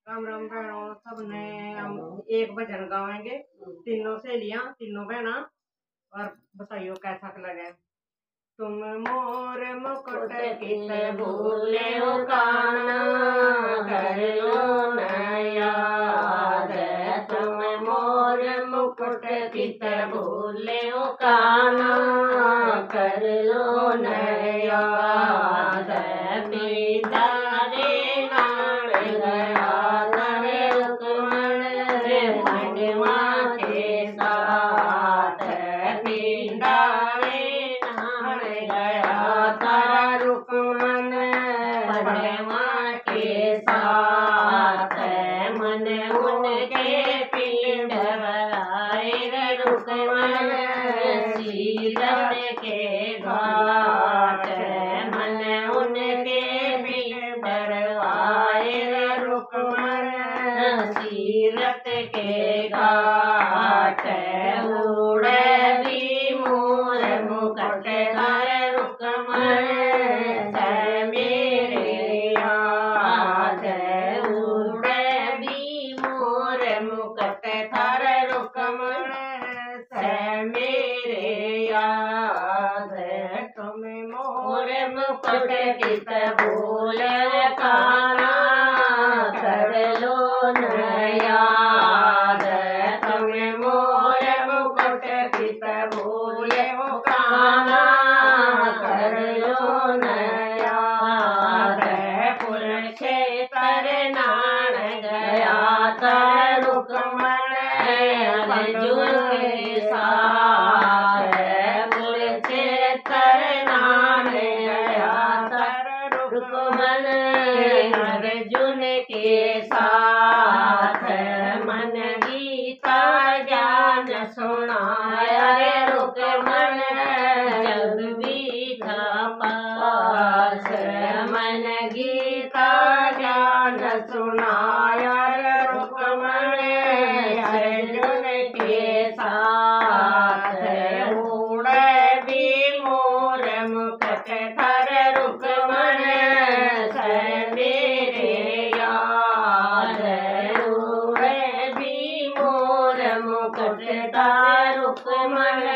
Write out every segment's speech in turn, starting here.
राम राम बहनों सबने। हम एक भजन गावेंगे, तीनों सहेलियां, तीनों बहना। और बताइयो कैसा लगे। तुम मोर मुकुट कित भूले हो काना, कर लो न याद। तुम मोर मुकुट कित भूले हो काना, कर लो न याद। सीरत के घाट मन उनके भी बरवाए, रुकमन सीरत के घाट। उड़े भी मोर मुकुट धर रुकमन, मेरे याद। उड़े भी मोर मुकुट धर रुकमन, मेरे याद। तुम मोर मुकुट कित भूले काना, कर लो न याद। तुम मोर मुकुट कित भूले हो काना, कर लो न याद। कुरुक्षेत्र नाण गया था रुकमन, अर्जुन के साथ। कुरुक्षेत्र नाण गया था रुकमन, अर्जुन के साथ। मन गीता ज्ञान सुनाया रुकमन, जब भी था पास। मन गीता ज्ञान सुनाया रुकमन, अर्जुन के साथ। उड़े भी मोर मुकुट धर रुकमन, मेरे याद। उड़े भी मोर मुकुट धर रुकमन,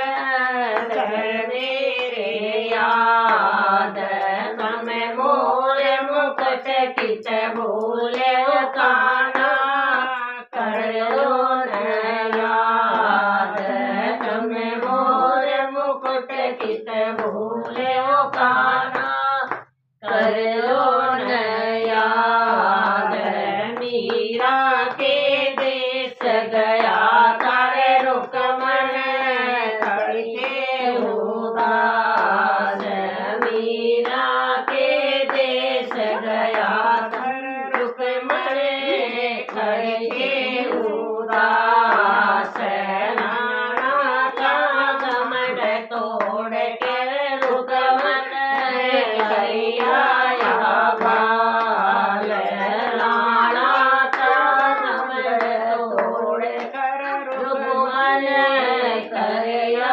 मेरे याद। तुम मोर मुकुट कित भूले हो काना, कर लो न याद। तुम मोर मुकुट कित भूले हो काना, कर लो न याद। मीरा के देश गया कर रुकमन, करके उदास। मीरा के देश गया कर रुकमन, करके उदास। नाना का घमंड तोड़ के रुकमन, करिया बाल। नाना का घमंड तोड़ कर रुकमन, करिया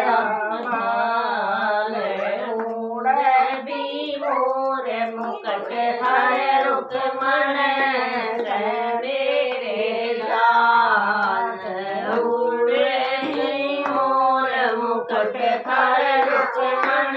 बाल। उड़े भी मोर मुकुट धर रुकमन, मेरे याद। उड़े भी मोर मुकुट धर रुकमन,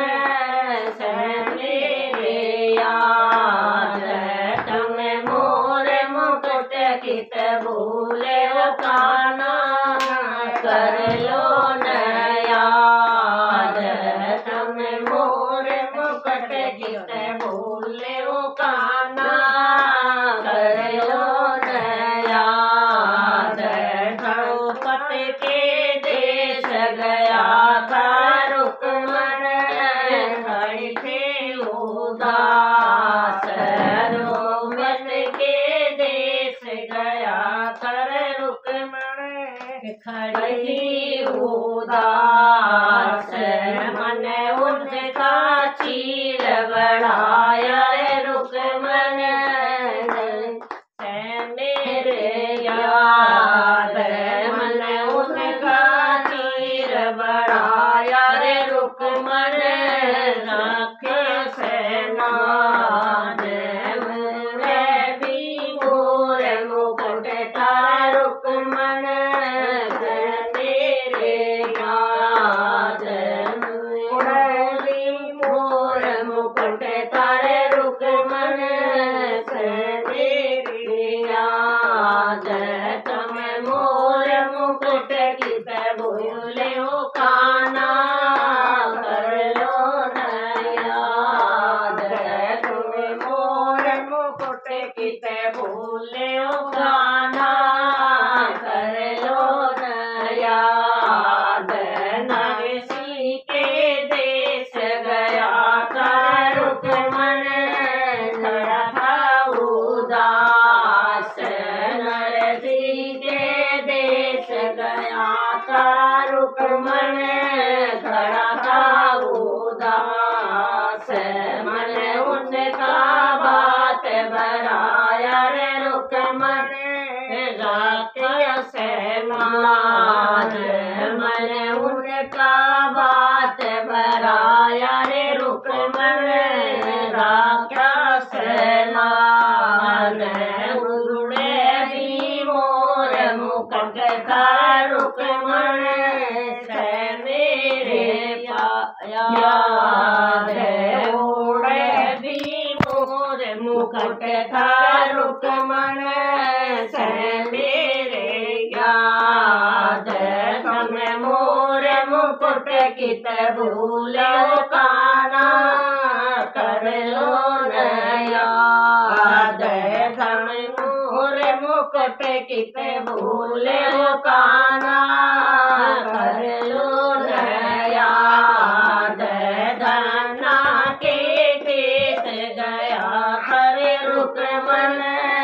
मेरे याद। तुम मोर मुकुट कित भूले हो काना, कर लो न याद। तुम मोर मुकुट कित भूले हो काना, कर लो न याद। द्रौपदी के देश गया था रुकमन, खड़ी थे उदास। द्रौपदी के देश गया था रुकमन, खड़ी थी उदास। मन उनका चीर बढ़ाया रुकमन, मेरे याद। मन उनका चीर बढ़ाया रुकमन, राक्षस नाद। भी मोर भूल्यो गाना कर लो न याद। नरसी के देश गया था रुक्मण खड़ा था उदास। नरसी के देश गया था रुक्मण खड़ा था उदास। मन उनका बात बराया रे रुक्मण राख्या से लाज। मन उनका बात बराया रे रुक्मण राख्या से लाज। उड़े भी मोर मुकुट था रुक्मण से मेरे याद। उड़े भी मोर मुकुट था रुक्मण से मेरे याद। तुम मोर मुकुट कित भूलो काना कर लो न याद। तुम मोर मुकुट कित भूलो काना कर लो न याद। धना के देश गया हरे रुक्मण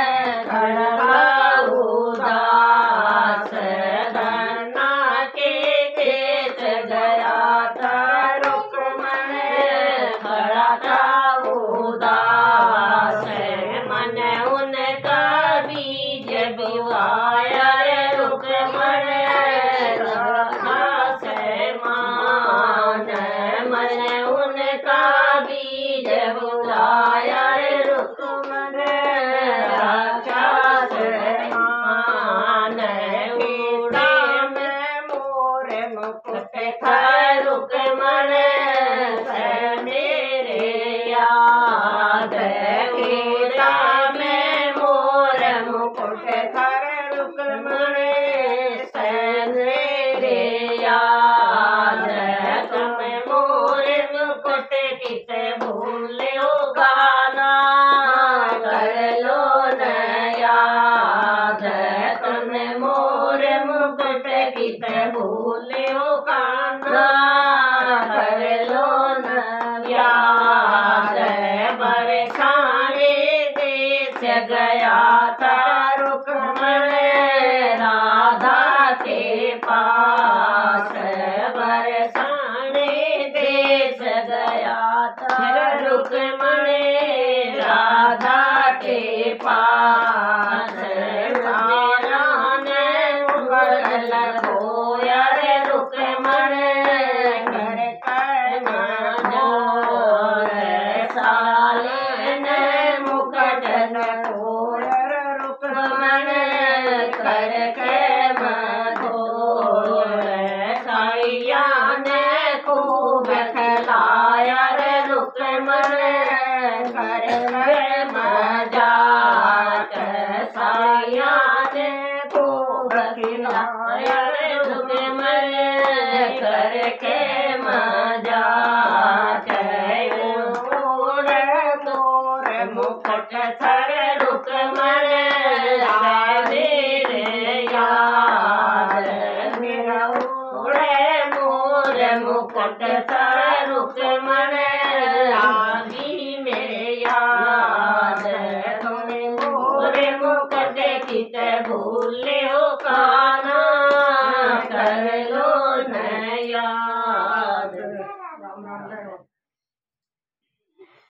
खड़ा उदास। धना के देश गया था रुक्मण खड़ा था उदास। मन उनका बीज बुआया रे रुक्मण राधा से मान। मन उनका बीज बुलाया रे रुक्मण राधा से मान। उड़ा में मोर मुकुट था रुक्मण से मेरे याद। उड़ा में मोर मुकुट था रुक्मण से मेरे याद। तुम मोर मुकुट कित भूल्यो गाना कर लो न याद। तुम मोर मुकुट कित भूल्यो गाना कर लो न याद। बरसाने देश गया था रुक्मण राधा के पास। बरसाने देश गया था रुक्मण राधा के पास। नारायण मुगल खोया रे रुक्मण कर कर मोर। सालन मुकुट खोया रे रुक्मण कर के मधोर। साड़िया ने खूब खिलाया रे रुक्मण कर के मजाक। साड़िया ने खूब खिलाया रे रुक्मण कर के मजाक। उड़े मोर मुकुट थर रुक्मण मेरे याद। मेरा उड़े मोर मुकुट थर रुक्मण आगी मेरे याद। तुम मोर मुकुट कित भूल